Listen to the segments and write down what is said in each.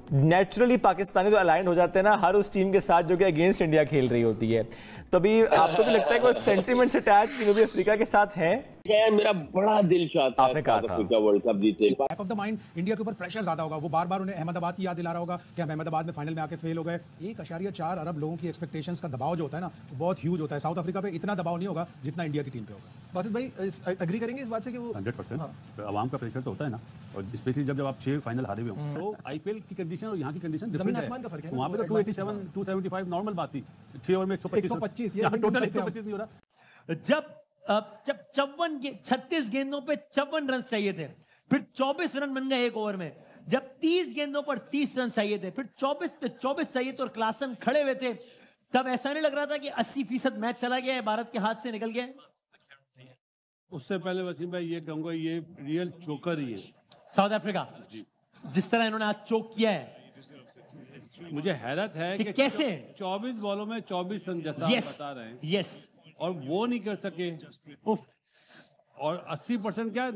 Naturally Pakistani तो aligned हो जाते हैं ना हर उस टीम के साथ जो कि अगेंस्ट इंडिया खेल रही होती है। तो अभी आपको भी लगता है कि वो सेंटिमेंट्स अटैच जनूबी अफ्रीका के साथ हैं? मेरा बड़ा दिल चाहता है साउथ अफ्रीका वर्ल्ड कप जीते। Back of the mind India के ऊपर प्रेशर ज्यादा होगा, वो बार बार उन्हें अहमदाबाद की याद दिला रहा होगा कि हम अहमदाबाद में फाइनल में आके फेल हो गए। 1.4 अरब लोगों की एक्सपेक्टेशंस का दबाव जो होता है ना, वो बहुत ह्यूज होता है। साउथ अफ्रीका पे इतना दबाव नहीं होगा जितना इंडिया की टीम पे होगा। बासित भाई एग्री करेंगे इस बात से कि वो 100% आवाम का प्रेशर तो होता है ना, और स्पेशली जब आप 6 फाइनल हारे हुए हो तो आईपीएल की कंडीशन और यहाँ की कंडीशन जमीन आसमान का फर्क है। वहाँ पे तो 287 275 नॉर्मल बात थी, 6 ओवर में 125 यहाँ टोटल 125 नहीं हो रहा। जब 36 गेंदों पे 54 रन चाहिए थे, फिर 24 रन बन गए एक ओवर में। जब 30 गेंदों पर 30 रन चाहिए थे, फिर 24 पे 24 चाहिए थे और क्लासन खड़े हुए थे, तब ऐसा नहीं लग रहा था कि 80% मैच चला गया है, भारत के हाथ से निकल गया है? उससे पहले वसीम भाई ये कहूंगा, ये रियल चोकर ही है साउथ अफ्रीका, जिस तरह इन्होंने आज चोक किया है। मुझे हैरत है कि कैसे 24 बॉलों में 24 रन जैसा बता रहे हैं। यस, और वो नहीं कर सके। और 80% क्या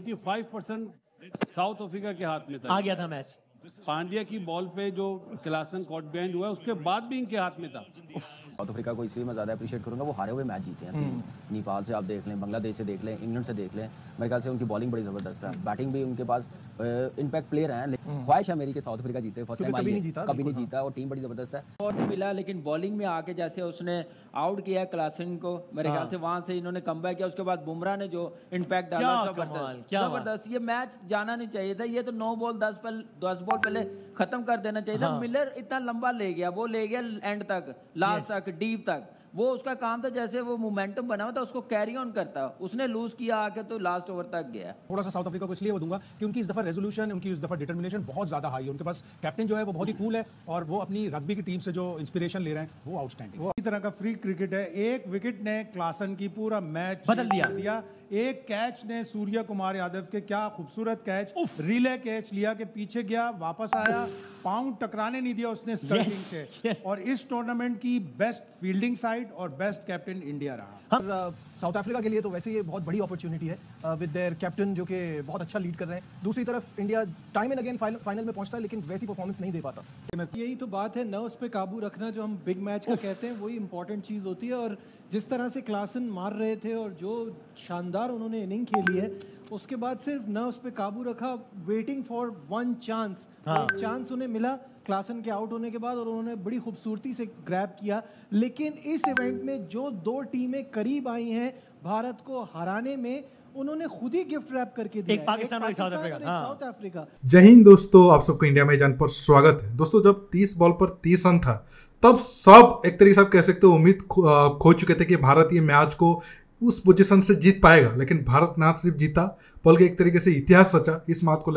95% साउथ अफ्रीका के हाथ में था। आ गया था मैच। पांड्या की बॉल पे जो क्लासन कॉट बैंड हुआ उसके बाद भी इनके हाथ में था। साउथ अफ्रीका को इसलिए मैं ज़्यादा अप्रिशिएट करूंगा, वो हारे हुए मैच जीते हैं। नेपाल से आप देख लें, बांग्लादेश से देख लें, इंग्लैंड से देख लें, मेरे ख्याल से उनकी बॉलिंग बड़ी ज़बरदस्त है, बैटिंग भी उनके पास इम्पैक्ट प्लेयर हैं। लेकिन ख्वाहिश है मेरी कि साउथ अफ्रीका जीते, फर्स्ट टाइम कभी नहीं जीता और टीम बड़ी ज़बरदस्त है। और मिला, लेकिन बॉलिंग में आके जैसे उसने आउट किया क्लासन को, मेरे ख्याल से वहां से इन्होंने कमबैक किया। उसके बाद बुमराह ने जो इम्पैक्ट डाला, जबरदस्त। ये मैच जाना नहीं चाहिए था, ये तो 9 बॉल 10 बॉल पहले खत्म कर देना चाहिए था। मिलर इतना लंबा ले गया, वो ले गया एंड तक, लास्ट तक, डीप तक। वो उसका काम था, जैसे वो मोमेंटम बना हुआ था उसको कैरी ऑन करता। उसने लूज किया आके तो लास्ट ओवर तक गया। थोड़ा सा साउथ अफ्रीका को इसलिए वो दूंगा कि उनकी इस दफा रेजोल्यूशन, उनकी इस दफा डिटर्मिनेशन बहुत ज्यादा हाई है। उनके पास कैप्टन जो है वो बहुत ही कूल है और वो अपनी रग्बी की टीम से जो इंस्पिरेशन ले रहे हैं वो आउटस्टैंडिंग। इस तरह का फ्री क्रिकेट है। एक विकेट ने क्लासन की पूरा मैच बदल दिया। एक कैच ने सूर्य कुमार यादव के, क्या खूबसूरत कैच, रिले कैच लिया के पीछे गया, वापस आया, पाउंड टकराने नहीं दिया उसने स्टर्लिंग से। और इस टूर्नामेंट की बेस्ट फील्डिंग साइड और बेस्ट कैप्टन इंडिया रहा। साउथ अफ्रीका के लिए तो वैसे ये बहुत बड़ी अपॉर्चुनिटी है विद देयर कैप्टन जो कि बहुत अच्छा लीड कर रहे हैं। दूसरी तरफ India time and again final में पहुंचता है लेकिन वैसी परफॉर्मेंस नहीं दे पाता। यही तो बात है, नर्व्स पे काबू रखना जो हम बिग मैच का कहते हैं, वही इंपॉर्टेंट चीज़ होती है। और जिस तरह से क्लासन मार रहे थे और जो शानदार उन्होंने इनिंग खेली है, उसके बाद सिर्फ नर्व्स पे काबू रखा, waiting for one chance. Chance उन्हें मिला क्लासन के आउट होने के बाद और उन्होंने बड़ी खूबसूरती से ग्रैब किया। लेकिन इस इवेंट में जो 2 टीमें करीब आई हैं भारत को हराने में, उन्होंने खुद ही गिफ्ट रैप करके दिया। एक पाकिस्तान और एक साउथ अफ्रीका। जय हिंद दोस्तों, आप सबको इंडिया में जान पर स्वागत है। दोस्तों, जब 30 बॉल पर 30 रन था तब सब एक तरीके से आप कह सकते हो उम्मीद खो चुके थे कि भारत ये मैच को उस पोजीशन से जीत पाएगा। लेकिन भारत ना सिर्फ जीता बल्कि एक तरीके से इतिहास रचा। इस बात को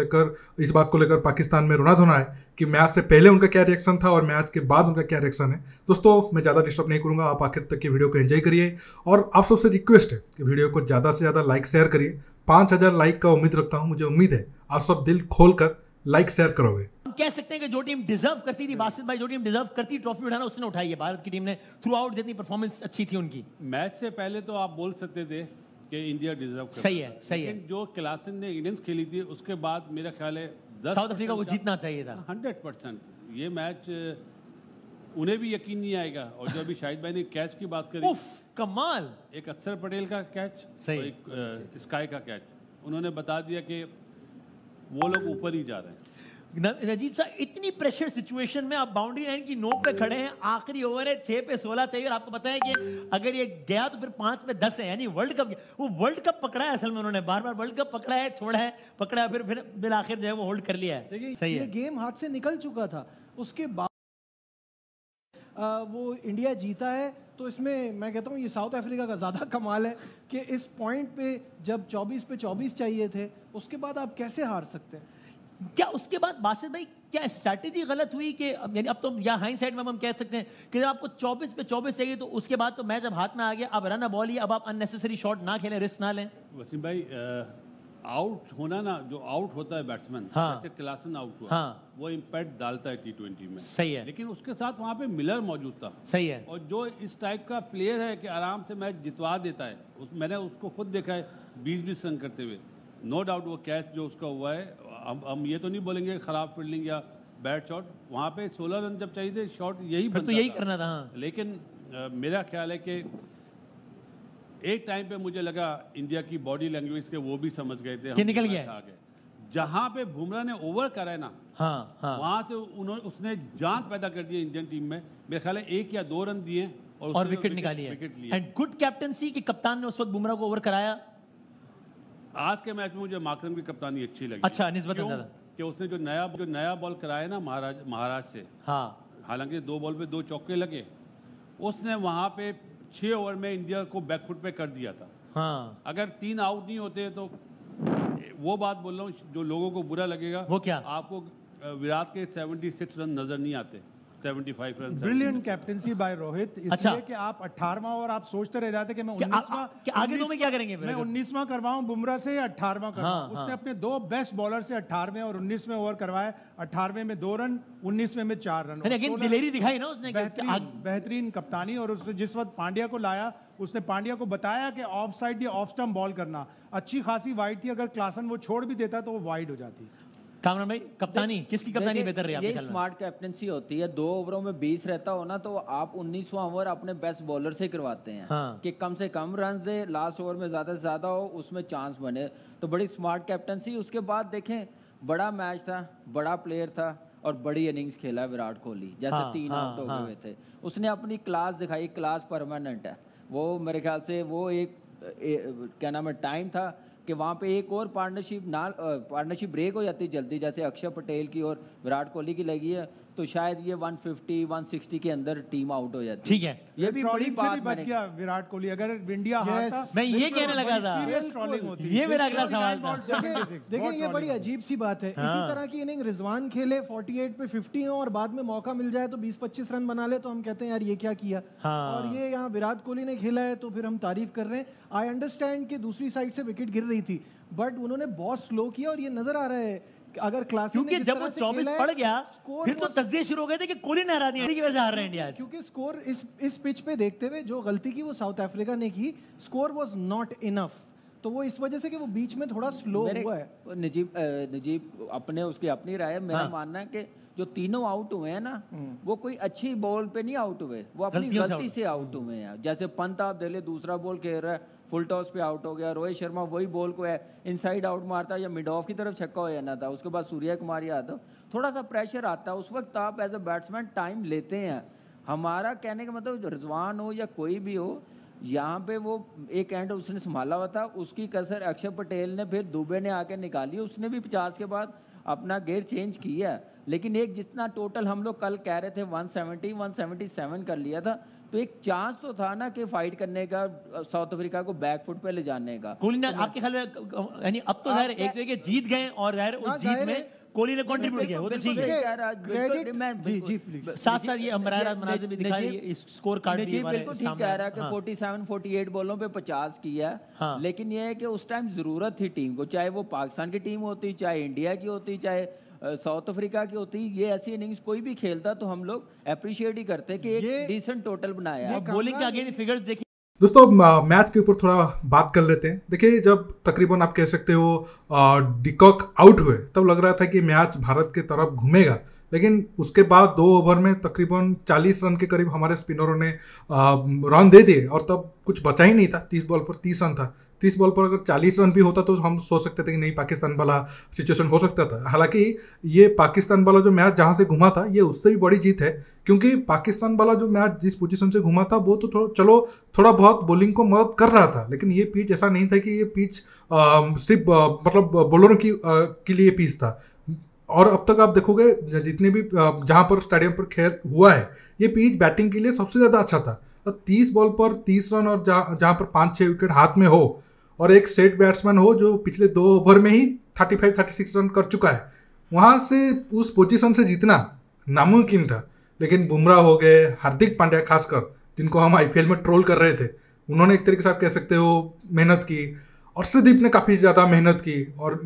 लेकर पाकिस्तान में रोना धोना है कि मैच से पहले उनका क्या रिएक्शन था और मैच के बाद उनका क्या रिएक्शन है। दोस्तों, मैं ज़्यादा डिस्टर्ब नहीं करूंगा, आप आखिर तक की वीडियो को एंजॉय करिए और आप सबसे रिक्वेस्ट है कि वीडियो को ज़्यादा से ज़्यादा लाइक शेयर करिए। 5000 लाइक का उम्मीद रखता हूँ। मुझे उम्मीद है आप सब दिल खोल कर लाइक शेयर करोगे। कह सकते हैं कि जो टीम डिजर्व करती थी, बासित भाई, जो टीम डिजर्व करती ट्रॉफी उठाना, उसने उठाई है। भारत की टीम ने थ्रू आउट जितनी परफॉर्मेंस अच्छी थी उनकी। मैच से पहले तो आप बोल सकते थे कि इंडिया डिजर्व करता। सही है। जो क्लासन ने इनिंग्स खेली थी उसके बाद मेरा ख्याल है साउथ अफ्रीका को जीतना चाहिए था 100%। ये मैच उन्हें भी यकीन नहीं आएगा। और जो अभी शाहिद भाई ने कैच की बात करी, कमाल, एक अक्षर पटेल का कैच, एक स्काई का कैच, उन्होंने बता दिया कि वो लोग ऊपर ही जा रहे हैं। नजीद साहब, इतनी प्रेशर सिचुएशन में आप बाउंड्री लाइन की नोक पे खड़े हैं, आखिरी ओवर है, 6 पे 16 चाहिए और आपको पता है कि अगर ये गया तो फिर 5 पे 10 है, यानी वर्ल्ड कप। वो वर्ल्ड कप पकड़ा है असल में, उन्होंने बार बार वर्ल्ड कप पकड़ा है, छोड़ा है, पकड़ा है, फिर बिल आखिर जो है वो होल्ड कर लिया है। सही है, ये गेम हाथ से निकल चुका था। उसके बाद वो इंडिया जीता है, तो इसमें मैं कहता हूँ ये साउथ अफ्रीका का ज़्यादा कमाल है कि इस पॉइंट पे जब 24 पे 24 चाहिए थे, उसके बाद आप कैसे हार सकते हैं? क्या उसके बाद बासित भाई क्या स्ट्रैटेजी गलत हुई कि यानी अब तो या हाइंडसाइट में हम कह सकते हैं कि जब आपको 24 पे 24 चाहिए तो उसके बाद तो मैच जब हाथ में आ गया, अब रन अ बॉल ही, अब आप अननेसेसरी शॉट ना खेलें, रिस्क ना लें। वसीम भाई, आउट होना ना, जो आउट होता है बैट्समैन, जैसे क्लासन आउट हुआ, वो इम्पैक्ट डालता है T20 में। सही है। लेकिन उसके साथ वहाँ पे मिलर मौजूद था। सही है। और जो इस टाइप का प्लेयर है कि आराम से मैच जितवा देता है, मैंने उसको खुद देखा है 20-20 रन करते हुए। नो डाउट वो कैच जो उसका हुआ है, हम ये तो नहीं बोलेंगे खराब फील्डिंग या बैट शॉट, वहाँ पे 16 रन जब चाहिए थे शॉट यही फिर तो यही करना था। हाँ। लेकिन मेरा ख्याल है कि एक टाइम पे मुझे लगा इंडिया की बॉडी लैंग्वेज के वो भी समझ गए थे कि निकल गया। जहाँ पे बुमराह ने ओवर करा है ना, हाँ, हाँ। वहाँ से उसने जान पैदा कर दी इंडियन टीम में। मेरे ख्याल है 1 या 2 रन दिए और विकेट निकाली है। एंड गुड कैप्टनसी कि कप्तान ने उस वक्त बुमराह को ओवर कराया। आज के मैच में मुझे मार्करम की कप्तानी अच्छी लगी। अच्छा, निस्बतन ज़्यादा कि उसने जो नया बॉल कराया ना महाराज से, हाँ, हालांकि 2 बॉल पे 2 चौके लगे, उसने वहां पे 6 ओवर में इंडिया को बैकफुट पे कर दिया था। हाँ। अगर 3 आउट नहीं होते तो वो बात बोल रहा हूँ जो लोगों को बुरा लगेगा, वो क्या, आपको विराट के 76 रन नजर नहीं आते, 75 run. Brilliant captaincy by Rohit, इसलिए कि आप 18वां और आप सोचते रह जाते कि मैं 19वां आगे दो में क्या करेंगे, मैं 19वां करवाऊं बुमराह से या 18वां करवाऊं। उसने अपने 2 बेस्ट बॉलर से 18वें और 19वें ओवर करवाए। 18वें में 2 रन, 19वें में 4 रन। दिलेरी दिखाई ना उसने, बेहतरीन कप्तानी। और उसने जिस वक्त पांड्या को लाया, उसने पांड्या को बताया कि ऑफ साइड या ऑफ स्टंप बॉल करना। अच्छी खासी वाइड थी, अगर क्लासन वो छोड़ भी देता तो वो वाइड हो जाती। कामरान भाई, कप्तानी किसकी कप्तानी बेहतर रही आपके ख्याल में? स्मार्ट कैप्टनसी होती है। 2 ओवरों में 20 रहता हो ना, तो आप 19वां ओवर अपने बेस्ट बॉलर से करवाते हैं। हाँ। कि कम से कम रन दे, लास्ट ओवर में ज्यादा से ज्यादा हो, उसमें चांस बने। तो बड़ी स्मार्ट कैप्टनसी। उसके बाद देखें, बड़ा मैच था, बड़ा प्लेयर था और बड़ी इनिंग्स खेला विराट कोहली। जैसे 3 आउट हो गए थे, उसने अपनी क्लास दिखाई। क्लास परमानेंट है वो। मेरे ख्याल से वो एक क्या नाम है, टाइम था कि वहाँ पे एक और पार्टनरशिप ब्रेक हो जाती जल्दी, जैसे अक्षर पटेल की और विराट कोहली की लगी है, तो शायद ये 150-160 के अंदर टीम आउट हो जाती। ठीक है, ये भी बड़ी बात बच गया विराट कोहली। अगर इंडिया हारता, मैं ये कहने लगा था, ये मेरा अगला सवाल था। देखिए ये बड़ी अजीब सी बात है। इसी तरह की इनिंग रिजवान खेले, 48 पे 50 हो और बाद में मौका मिल जाए तो 20-25 रन बना ले, तो हम कहते हैं यार ये क्या किया। और ये यहाँ विराट कोहली ने खेला है तो फिर हम तारीफ कर रहे हैं। आई अंडरस्टैंड कि दूसरी साइड से विकेट गिर रही थी, बट उन्होंने बहुत स्लो किया और ये नजर आ रहा है अगर क्लास, क्योंकि जब वो 24 पड़ गया फिर तो तज्जिए शुरू हो गए थे कि कोहली ने हरा दिया, की वजह से हार रहे हैं इंडिया। क्योंकि स्कोर इस पिच पे देखते हुए जो गलती की वो साउथ अफ्रीका ने की, स्कोर वाज नॉट इनफ, तो वो इस वजह से कि वो बीच में थोड़ा स्लो हुआ है। नजीब अपने उसकी अपनी राय है। मेरा मानना है कि जो तीनों आउट हुए हैं ना, वो कोई अच्छी बॉल पे नहीं आउट हुए, वो अपनी गलती से आउट हुए हैं। जैसे पंत आप दे ले, दूसरा बॉल खेल रहा है, फुल टॉस पे आउट हो गया। रोहित शर्मा वही बॉल को है इनसाइड आउट मारता या मिड ऑफ की तरफ छक्का हो जाना था। उसके बाद सूर्य कुमार यादव, थोड़ा सा प्रेशर आता है उस वक्त। आप एज अ बैट्समैन टाइम लेते हैं। हमारा कहने का मतलब रिजवान हो या कोई भी हो, यहाँ पे वो एक एंड उसने संभाला हुआ था, उसकी कसर अक्षर पटेल ने फिर दुबे ने आके निकाली। उसने भी 50 के बाद अपना गेयर चेंज किया, लेकिन एक जितना टोटल हम लोग कल कह रहे थे 170-177 कर लिया था, तो एक चांस तो था ना कि फाइट करने का, साउथ अफ्रीका को बैकफुट पे ले जाने का। कोहली ने आपके ख्याल में, यानी अब तो जाहिर एक तो जीत गए और जाहिर उस जीत में कोहली ने कंट्रीब्यूट किया, वो तो ठीक है। जी प्लीज। साथ साथ ये मनाजिर भी दिखा रही है, स्कोर कार्ड भी हमारे बिल्कुल ठीक कह रहा है कि 47-48 बॉलों पे 50 किया, लेकिन ये है कि उस टाइम जरूरत थी टीम को, चाहे वो पाकिस्तान की टीम होती, चाहे इंडिया की होती, चाहे साउथ अफ्रीका की होती। ये ऐसी इनिंग्स कोई भी खेलता तो हम लोग अप्रिशिएट ही करते कि एक डिसेंट टोटल बनाया है। बॉलिंग के अगेन फिगर्स देखिए दोस्तों। मैच के ऊपर थोड़ा बात कर लेते हैं। देखिए, जब तकरीबन आप कह सकते हो डिकॉक आउट हुए, तब लग रहा था कि मैच भारत के तरफ घूमेगा, लेकिन उसके बाद 2 ओवर में तकरीबन 40 रन के करीब हमारे स्पिनरों ने रन दे दिए और तब कुछ बचा ही नहीं था। 30 बॉल पर 30 रन था। 30 बॉल पर अगर 40 रन भी होता तो हम सोच सकते थे कि नहीं, पाकिस्तान वाला सिचुएशन हो सकता था। हालांकि ये पाकिस्तान वाला जो मैच जहाँ से घुमा था, ये उससे भी बड़ी जीत है, क्योंकि पाकिस्तान वाला जो मैच जिस पोजीशन से घुमा था वो तो थोड़ा बहुत बॉलिंग को मदद कर रहा था, लेकिन ये पिच ऐसा नहीं था कि ये पिच सिर्फ मतलब बॉलरों के लिए पिच था। और अब तक आप देखोगे जितने भी जहाँ पर स्टेडियम पर खेल हुआ है, ये पिच बैटिंग के लिए सबसे ज़्यादा अच्छा था। 30 बॉल पर 30 रन और जहाँ पर 5-6 विकेट हाथ में हो और एक सेट बैट्समैन हो जो पिछले 2 ओवर में ही 35-36 रन कर चुका है, वहाँ से उस पोजीशन से जीतना नामुमकिन था। लेकिन बुमराह हो गए, हार्दिक पांड्या खासकर, जिनको हम IPL में ट्रोल कर रहे थे, उन्होंने एक तरीके से आप कह सकते हो मेहनत की। अर्शदीप ने काफ़ी ज़्यादा मेहनत की और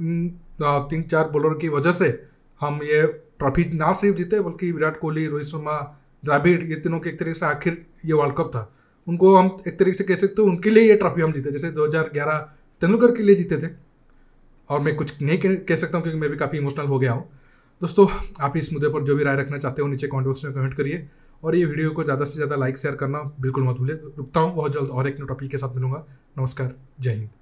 3-4 बॉलर की वजह से हम ये ट्रॉफी ना सिर्फ जीते, बल्कि विराट कोहली, रोहित शर्मा, द्रविड़, ये तीनों के एक तरीके से आखिर ये वर्ल्ड कप था, उनको हम एक तरीके से कह सकते हो उनके लिए ये ट्रॉफी हम जीते, जैसे 2011 तेंदुलकर के लिए जीते थे। और मैं कुछ नहीं कह सकता हूँ क्योंकि मैं भी काफ़ी इमोशनल हो गया हूँ। दोस्तों आप इस मुद्दे पर जो भी राय रखना चाहते हो नीचे कमेंट बॉक्स में कमेंट करिए, और ये वीडियो को ज़्यादा से ज़्यादा लाइक शेयर करना बिल्कुल मत भूलिए। रुकता हूँ, बहुत जल्द और एक न्यू टॉपिक के साथ मिलूंगा। नमस्कार, जय हिंद।